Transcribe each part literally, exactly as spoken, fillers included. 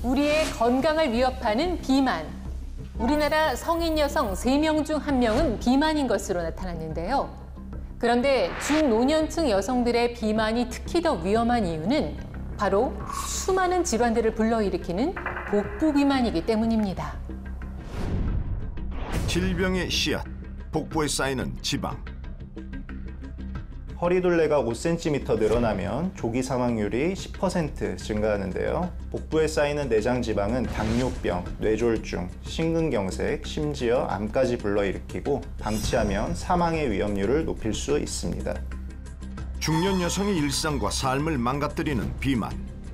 우리의 건강을 위협하는 비만. 우리나라 성인 여성 세 명 중 한 명은 비만인 것으로 나타났는데요. 그런데 중노년층 여성들의 비만이 특히 더 위험한 이유는 바로 수많은 질환들을 불러일으키는 복부 비만이기 때문입니다. 질병의 씨앗, 복부에 쌓이는 지방. 허리둘레가 오 센티미터 늘어나면 조기 사망률이 십 퍼센트 증가하는데요. 복부에 쌓이는 내장 지방은 당뇨병, 뇌졸중, 심근경색, 심지어 암까지 불러일으키고 방치하면 사망의 위험률을 높일 수 있습니다. 중년 여성의 일상과 삶을 망가뜨리는 비만.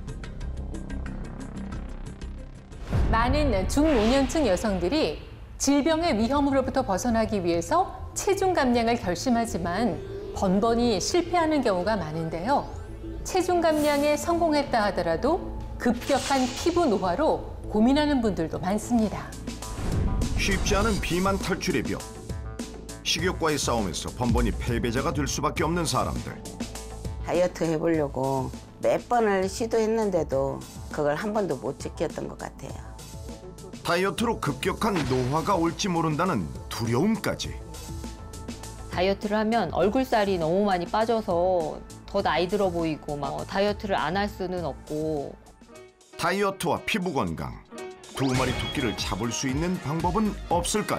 많은 중노년층 여성들이 질병의 위험으로부터 벗어나기 위해서 체중 감량을 결심하지만 번번이 실패하는 경우가 많은데요. 체중 감량에 성공했다 하더라도 급격한 피부 노화로 고민하는 분들도 많습니다. 쉽지 않은 비만 탈출의 벽. 식욕과의 싸움에서 번번이 패배자가 될 수밖에 없는 사람들. 다이어트 해보려고 몇 번을 시도했는데도 그걸 한 번도 못 지켰던 것 같아요. 다이어트로 급격한 노화가 올지 모른다는 두려움까지. 다이어트를 하면 얼굴살이 너무 많이 빠져서 더 나이 들어 보이고 막 다이어트를 안 할 수는 없고. 다이어트와 피부 건강. 두 마리 토끼를 잡을 수 있는 방법은 없을까요?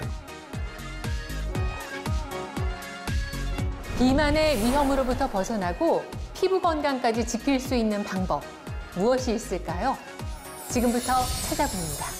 비만의 위험으로부터 벗어나고 피부 건강까지 지킬 수 있는 방법 무엇이 있을까요? 지금부터 찾아봅니다.